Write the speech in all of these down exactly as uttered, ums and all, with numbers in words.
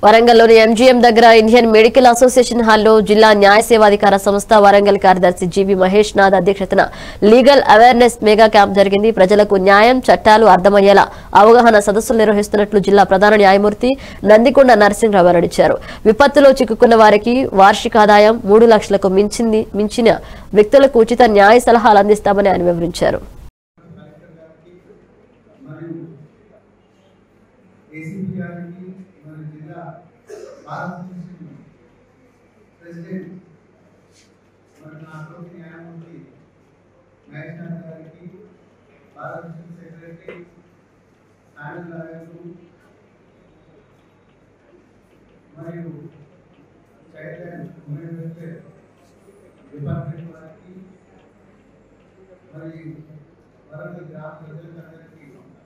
వరంగల్లోని MGM దగ్గర Indian medical association హాల్లో జిల్లా న్యాయ సేవాధికార సంస్థ వరంగల్ కార్యదర్శి జీవి మహేష్ నాథ్ అధ్యక్షతన లీగల్ అవేర్నెస్ మెగా క్యాంప్ జరిగింది. ప్రజలకు న్యాయం చట్టాలు అర్థమయ్యేలా అవగాహన సదస్సులు నిర్వహిస్తున్నట్లు జిల్లా ప్రధాన న్యాయమూర్తి నందికొండ నరసింహరావు వెల్లడించారు. విపత్తులో చిక్కుకున్న వారికి వార్షిక ఆదాయం మూడు లక్షలకు మించింది మించిన వ్యక్తులకు ఉచిత న్యాయ సలహాలు అందిస్తామని ఆయన వివరించారు. ప్రెసిడెంట్ మరి నాకు న్యాయమూర్తి నేషనల్ గారికి భారత సెక్రటరీ ఆనంద్ గారు మరియు child and women welfare department వారికి మరి వరంగల్ గ్రామ ప్రజలందరికీ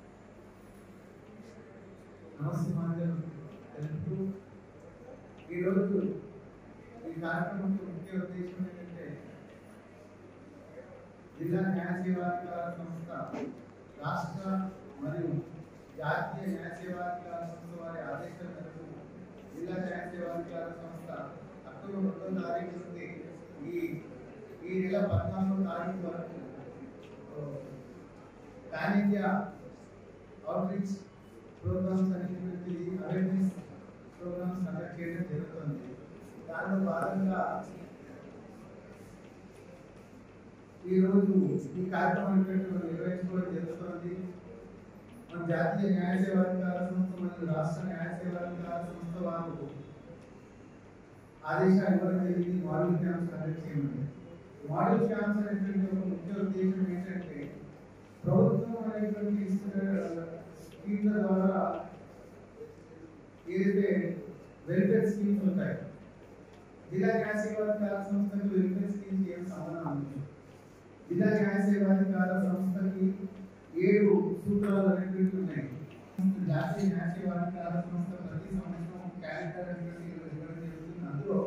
నమస్కారం తెలుపుతూ ఈరోజు ఈ కార్యక్రమం ముఖ్య ఉద్దేశం ఏంటంటే జిల్లా న్యాయ సేవాధికార సంస్థ రాష్ట్ర మరియు జాతీయ న్యాయ సేవాధికార సంస్థ వారి ఆదేశాల మేరకు జిల్లా న్యాయ సేవాధికార సంస్థ అక్టోబర్ రెండో తారీఖు నుండి ఈ ఈ నెల పద్నాలుగో తారీఖు వరకు pan India outreach programmes అనేటువంటి అవేర్నెస్ ప్రోగ్రామ్స్ కండక్ట్ చేయడం జరుగుతుంది. దానిలో భాగంగా ఈరోజు ఈ కార్యక్రమం నిర్వహించుకోవడం జరుగుతుంది. మన జాతీయ న్యాయ సేవాధికార సంస్థ మరియు రాష్ట్ర న్యాయ సేవాధికార సంస్థ వారు ఆదేశాలు ఇవ్వడం జరిగింది. మోడల్ క్యాంప్స్ కండక్ట్ చేయమని. మోడల్ క్యాంప్స్ అనేటువంటి ఒక ముఖ్య ఉద్దేశం ఏంటంటే ప్రభుత్వం అనేటువంటి స్కీమ్ల ద్వారా ఏదైతే వెల్ఫేర్ స్కీమ్స్ ఉంటాయి, జిల్లా న్యాయ సేవాధికార సంస్థకి వెల్ఫేర్ స్కీమ్స్ ఏం సంబంధం ఉంది? జిల్లా న్యాయ సేవాధికార సంస్థకి ఏడు సూత్రాలు అనేటువంటి ఉన్నాయి. జాతీయ న్యాయ సేవాధికార సంస్థ ప్రతి సంవత్సరం క్యాలెండర్ అనేటువంటి ఇవ్వడం జరుగుతుంది. అందులో